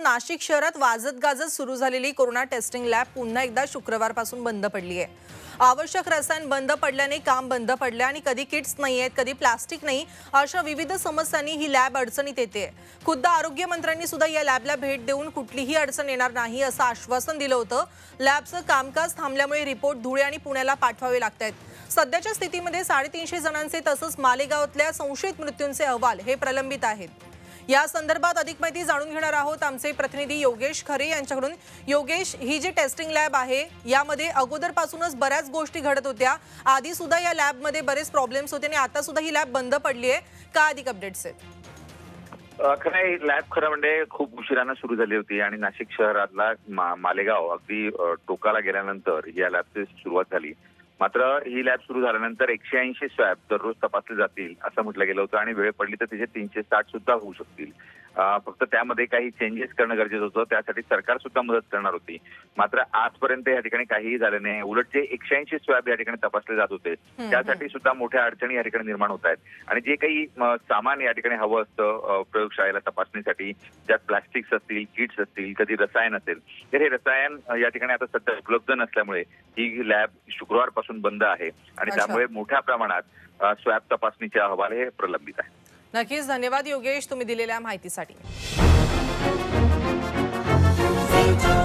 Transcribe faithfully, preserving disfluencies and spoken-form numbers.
नाशिक शहरात वाजत गाजत सुरू झालेली कोरोना टेस्टिंग लॅब पुन्हा एकदा शुक्रवारपासून बंद पडली आहे। आवश्यक रसायन बंद पडल्याने काम बंद पडले आणि कधी किट्स नाही आहेत, कधी प्लास्टिक नाही, अशा विविध समस्यांनी ही लॅब अडचणीत येते। खुद्द आरोग्य मंत्र्यांनी सुद्धा या लॅबला भेट देऊन कुठलीही अडचण येणार नाही असं आश्वासन दिलं होतं। लॅबचं कामकाज थांबल्यामुळे रिपोर्ट धुळे आणि पुण्याला पाठवावे लागतात। सध्याच्या स्थितीमध्ये साडेतीनशे जणांचे तसंच मालेगावातल्या संशयित मृत्यूंचे अहवाल हे प्रलंबित आहेत। या संदर्भात अधिक माहिती जाणून घेणार आहोत आमचे प्रतिनिधी योगेश खरे यांच्याकडून। योगेश, ही जी टेस्टिंग लॅब आहे यामध्ये अगोदरपासूनच बऱ्याच गोष्टी घडत होत्या, आधी सुद्धा या लॅबमध्ये बरेच प्रॉब्लेम्स होते आणि आता सुद्धा ही लॅब बंद पडली आहे, का अधिक अपडेट्स आहेत? खरं लॅब खरं म्हणजे खूप उशिराने सुरू झाली होती आणि नाशिक शहरातला मा, मालेगाव अगदी टोकाला गेल्यानंतर या लॅबची सुरुवात झाली। मात्र ही लॅब सुरू झाल्यानंतर एकशे ऐंशी स्वॅब दररोज तपासले जातील असं म्हटलं गेलं होतं आणि वेळ पडली तर तिचे तीनशे साठ सुद्धा होऊ शकतील। फक्त त्यामध्ये काही चेंजेस करणं गरजेचं होतं, त्यासाठी सरकार सुद्धा मदत करणार होती। मात्र आजपर्यंत या ठिकाणी काहीही झालं नाही। उलट जे एकशे ऐंशी स्वॅब या ठिकाणी तपासले जात होते त्यासाठी सुद्धा मोठ्या अडचणी या ठिकाणी निर्माण होत आहेत आणि जे काही सामान या ठिकाणी हवं असतं प्रयोगशाळेला तपासणीसाठी, ज्यात प्लास्टिक्स असतील, किट्स असतील, कधी रसायन असेल, तर हे रसायन या ठिकाणी आता सध्या उपलब्ध नसल्यामुळे ही लॅब शुक्रवारपासून बंद आहे आणि त्यामुळे मोठ्या प्रमाणात स्वॅब तपासणीचे अहवाल हे प्रलंबित आहेत। नक्कीच धन्यवाद योगेश, तुम्ही दिलेल्या माहितीसाठी।